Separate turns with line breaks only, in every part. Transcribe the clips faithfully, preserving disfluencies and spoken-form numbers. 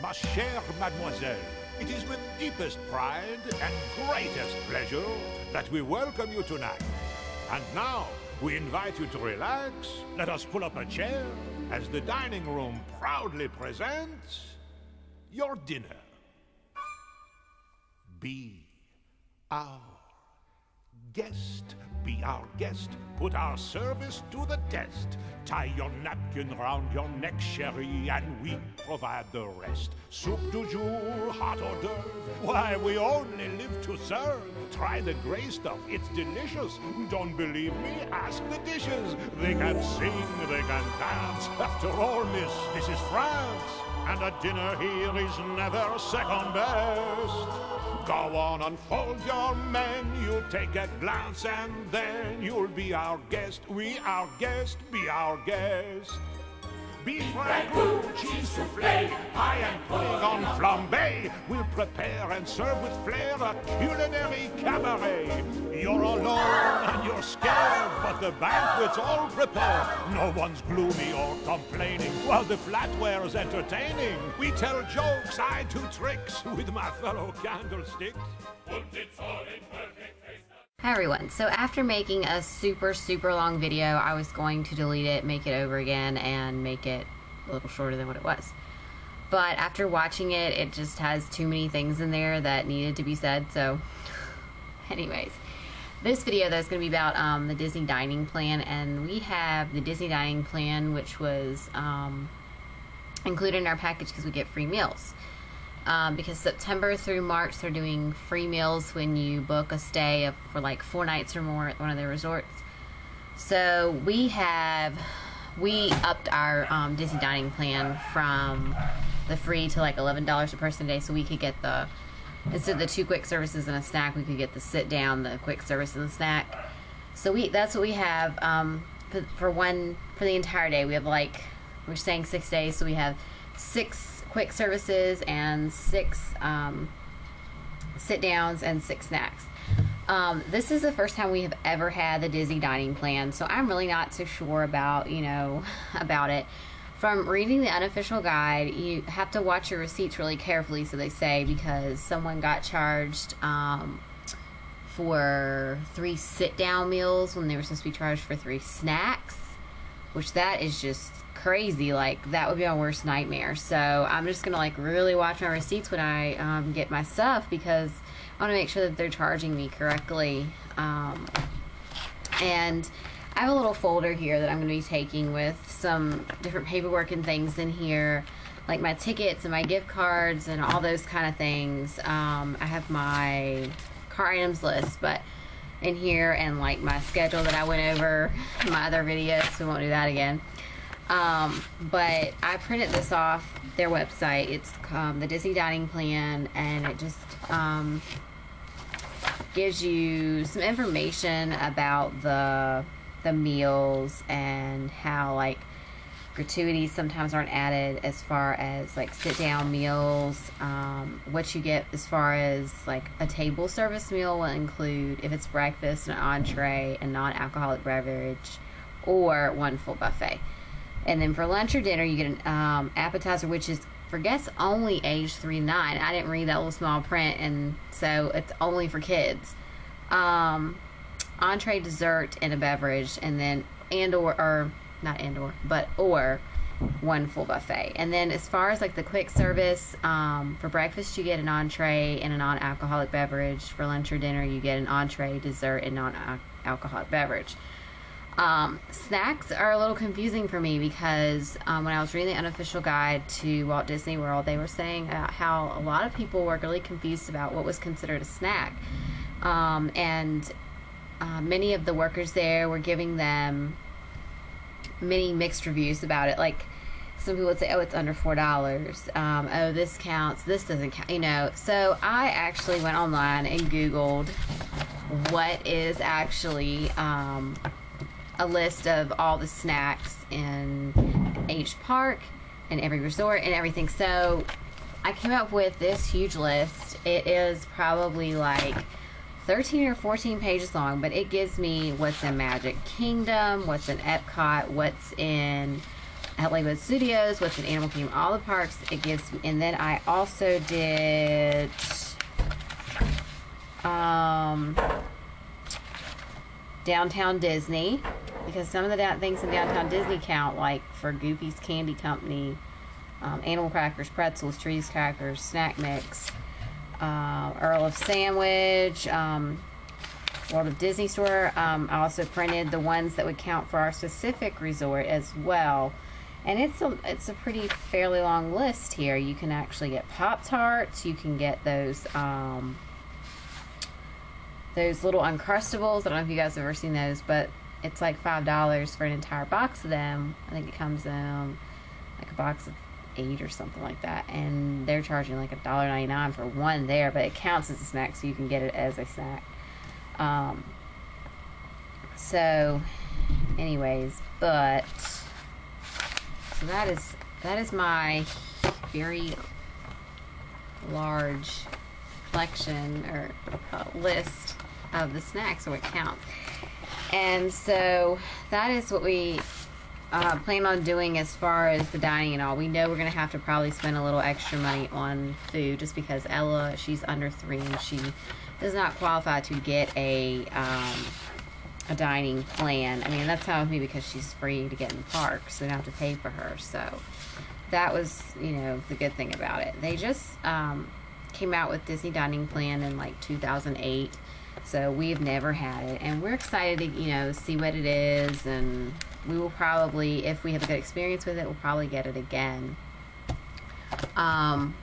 Ma chère mademoiselle, it is with deepest pride and greatest pleasure that we welcome you tonight. And now, we invite you to relax. Let us pull up a chair as the dining room proudly presents your dinner. Be our guest. Be our guest. Put our service to the test. Tie your napkin round your neck, chérie, and we provide the rest. Soup du jour, hot hors d'oeuvre. Why, we only live to serve. Try the gray stuff, it's delicious. Don't believe me? Ask the dishes. They can sing, they can dance. After all, miss, this is France. And a dinner here is never second best. Go on, unfold your menu, take a glance, and then you'll be our guest. We, our guest, be our guest. Beef ragout, cheese soufflé, pie and pudding on flambé. We'll prepare and serve with flair a culinary cabaret. You're alone and you're scared, but the banquet's all prepared. No one's gloomy or complaining, while the flatware's entertaining. We tell jokes, I do tricks with my fellow candlesticks.
Hi everyone, so after making a super super long video, I was going to delete it, make it over again, and make it a little shorter than what it was. But after watching it, it just has too many things in there that needed to be said, so anyways. This video though is going to be about um, the Disney Dining Plan, and we have the Disney Dining Plan, which was um, included in our package because we get free meals. Um, because September through March they're doing free meals when you book a stay of, for like four nights or more at one of their resorts. So we have we upped our um, Disney Dining Plan from the free to like eleven dollars a person a day, so we could get the, instead of the two quick services and a snack, we could get the sit down, the quick service and the snack. So we that's what we have um, for, for one for the entire day. We have like, we're staying six days, so we have six quick services and six um, sit downs and six snacks. Um, this is the first time we have ever had the Disney Dining Plan, so I'm really not so sure about, you know, about it. From reading the unofficial guide, you have to watch your receipts really carefully, so they say, because someone got charged um, for three sit down meals when they were supposed to be charged for three snacks, which that is just crazy. Like, that would be my worst nightmare. So I'm just gonna like really watch my receipts when I um, get my stuff, because I want to make sure that they're charging me correctly. Um, and I have a little folder here that I'm going to be taking with some different paperwork and things in here, like my tickets and my gift cards and all those kind of things. um, I have my car items list but in here, and like my schedule that I went over in my other videos, so we won't do that again. Um, but I printed this off their website. It's um, the Disney Dining Plan, and it just um, gives you some information about the the meals and how like gratuities sometimes aren't added as far as like sit down meals. Um, what you get as far as like a table service meal will include, if it's breakfast, an entree, a non-alcoholic beverage, or one full buffet. And then for lunch or dinner, you get an um, appetizer, which is for guests only age three to nine. I didn't read that little small print, and so it's only for kids. Um, entree, dessert, and a beverage, and then and or, or not and or, but or one full buffet. And then as far as like the quick service, um, for breakfast you get an entree and a non-alcoholic beverage. For lunch or dinner you get an entree, dessert, and non-alcoholic beverage. Um, snacks are a little confusing for me because um, when I was reading the unofficial guide to Walt Disney World, they were saying uh, how a lot of people were really confused about what was considered a snack. Um, and uh, many of the workers there were giving them many mixed reviews about it. Like, some people would say, oh, it's under four dollars. Um, oh, this counts. This doesn't count. You know, so I actually went online and Googled what is actually um, a list of all the snacks in each park and every resort and everything. So I came up with this huge list. It is probably like thirteen or fourteen pages long, but it gives me what's in Magic Kingdom, what's in Epcot, what's in at Lakewood Studios, which is Animal Kingdom, all the parks. It gives, and then I also did um, Downtown Disney, because some of the da- things in Downtown Disney count, like for Goofy's Candy Company, um, Animal Crackers, Pretzels, Trees Crackers, Snack Mix, uh, Earl of Sandwich, um, World of Disney Store. Um, I also printed the ones that would count for our specific resort as well. And it's a, it's a pretty fairly long list here. You can actually get Pop-Tarts. You can get those um, those little Uncrustables. I don't know if you guys have ever seen those, but it's like five dollars for an entire box of them. I think it comes in like a box of eight or something like that. And they're charging like a dollar ninety-nine for one there, but it counts as a snack, so you can get it as a snack. Um, so, anyways, but... So that is that is my very large collection or uh, list of the snacks, so it counts. And so that is what we uh, plan on doing as far as the dining and all. We know we're going to have to probably spend a little extra money on food, just because Ella, she's under three and she does not qualify to get a um, a dining plan. I mean, that's how with me, because she's free to get in the park, so we don't have to pay for her. So that was, you know, the good thing about it. They just um, came out with Disney Dining Plan in like two thousand eight, so we've never had it, and we're excited to, you know, see what it is, and we will probably, if we have a good experience with it, we'll probably get it again. Um,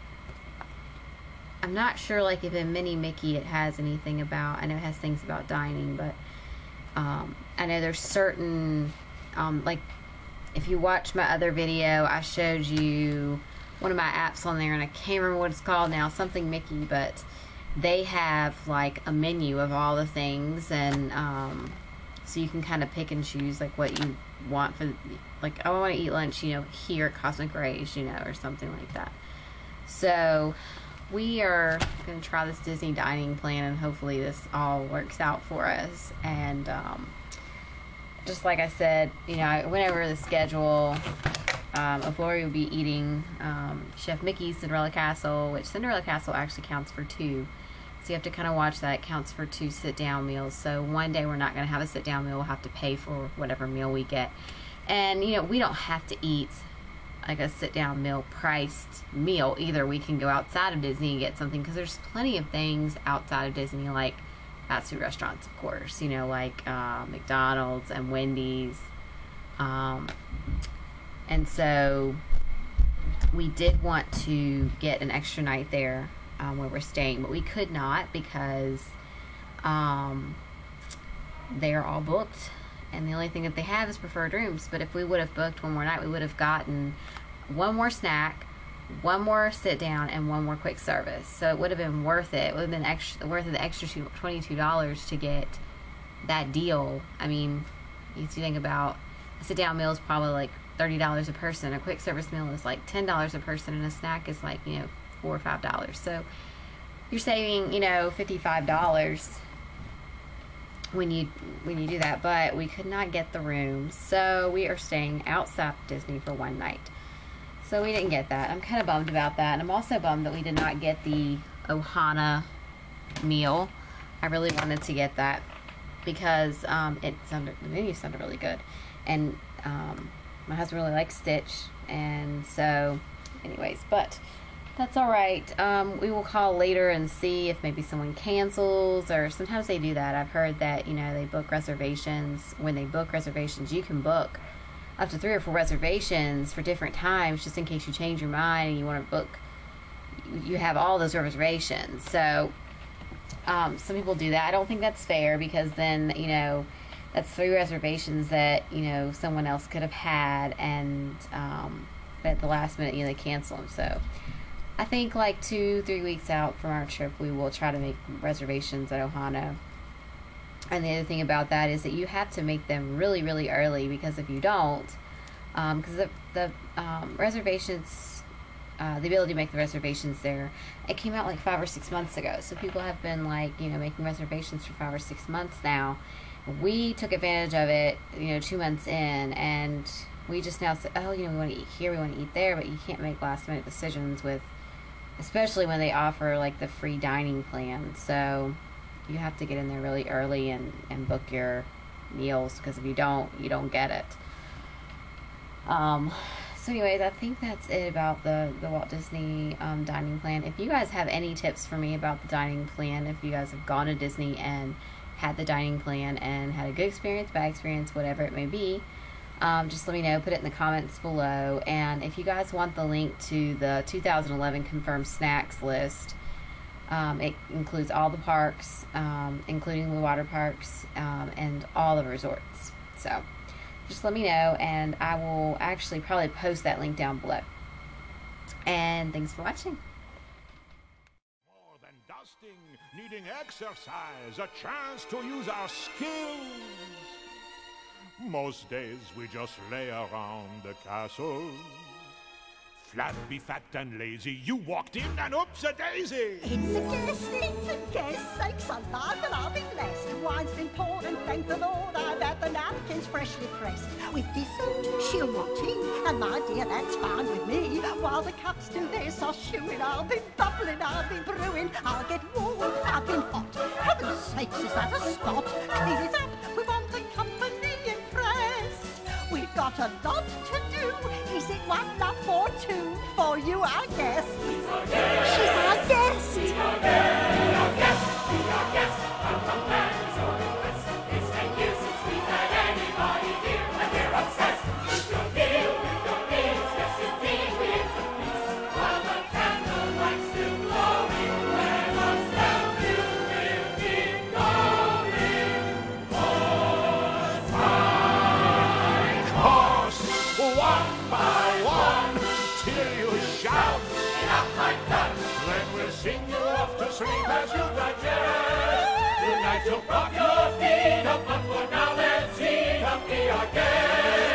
I'm not sure, like, if in Mini Mickey it has anything about, I know it has things about dining, but Um, I know there's certain, um, like, if you watch my other video, I showed you one of my apps on there, and I can't remember what it's called now, something Mickey, but they have, like, a menu of all the things, and, um, so you can kind of pick and choose, like, what you want for, like, oh, I want to eat lunch, you know, here at Cosmic Rays, you know, or something like that. So we are going to try this Disney dining plan, and hopefully this all works out for us. And um, just like I said, you know, I went over the schedule um, of Lori will be eating um, Chef Mickey's Cinderella Castle, which Cinderella Castle actually counts for two. So you have to kind of watch that. It counts for two sit-down meals. So one day we're not going to have a sit-down meal. We'll have to pay for whatever meal we get. And, you know, we don't have to eat like a sit-down meal priced meal either. We can go outside of Disney and get something, because there's plenty of things outside of Disney, like fast food restaurants, of course, you know, like uh, McDonald's and Wendy's. Um, and so we did want to get an extra night there um, where we're staying, but we could not, because um, they're all booked. And the only thing that they have is preferred rooms. But if we would have booked one more night, we would have gotten one more snack, one more sit down, and one more quick service. So it would have been worth it. It would have been extra, worth of the extra twenty-two dollars to get that deal. I mean, you think about a sit down meal is probably like thirty dollars a person. A quick service meal is like ten dollars a person, and a snack is like, you know, four or five dollars. So you're saving, you know, fifty-five dollars when you when you do that. But we could not get the room, so we are staying outside Disney for one night. So we didn't get that. I'm kind of bummed about that, and I'm also bummed that we did not get the Ohana meal. I really wanted to get that, because um, it sounded, the menu sounded really good, and um, my husband really likes Stitch, and so anyways, but that's all right. Um, we will call later and see if maybe someone cancels, or sometimes they do that. I've heard that, you know, they book reservations. When they book reservations, you can book up to three or four reservations for different times, just in case you change your mind and you want to book. You have all those reservations. So um, some people do that. I don't think that's fair, because then, you know, that's three reservations that, you know, someone else could have had, and um, at the last minute, you know, they cancel them. So I think like two, three weeks out from our trip, we will try to make reservations at Ohana. And the other thing about that is that you have to make them really, really early, because if you don't, because um, the, the um, reservations, uh, the ability to make the reservations there, it came out like five or six months ago. So people have been like, you know, making reservations for five or six months now. We took advantage of it, you know, two months in, and we just now say, oh, you know, we want to eat here, we want to eat there, but you can't make last minute decisions with, especially when they offer like the free dining plan. So you have to get in there really early and, and book your meals, because if you don't, you don't get it. Um, so anyways, I think that's it about the, the Walt Disney um, dining plan. If you guys have any tips for me about the dining plan, if you guys have gone to Disney and had the dining plan and had a good experience, bad experience, whatever it may be, um, just let me know. Put it in the comments below. And if you guys want the link to the two thousand eleven confirmed snacks list, um, it includes all the parks, um, including the water parks, um, and all the resorts. So just let me know, and I will actually probably post that link down below. And thanks for watching.
More than dusting, needing exercise, a chance to use our skills. Most days we just lay around the castle. Flabby, fat and lazy, you walked in and oops-a-daisy.
It's a guess, it's a guess, sakes alive and I'll be blessed. Wine's been poured and thank the Lord I've had the napkins freshly pressed. With dessert, she'll want tea, and my dear, that's fine with me. While the cups do their sauce chewing, I'll be bubbling, I'll be brewing. I'll get warm, I've been hot. Heaven's sakes, is that a spot? Clean it up, we want the company impressed. We've got a lot to do. Is it one love or two? For you, our guest. She's our guest. She's our guest. Be our guest. Be our guest. Be our guest. From the lands or the west. It's ten years since we've had anybody here, and we're obsessed with your meal, with your meals. Yes, indeed, we interpret. While the candlelight's still glowing, let us tell you we'll keep going. Horse time.
Horse, one by one, till you shout.
Enough, I'm done.
Then we'll sing you off to sleep as you
Digest. Tonight you'll prop your feet up, but for now let's eat up. Be our guest.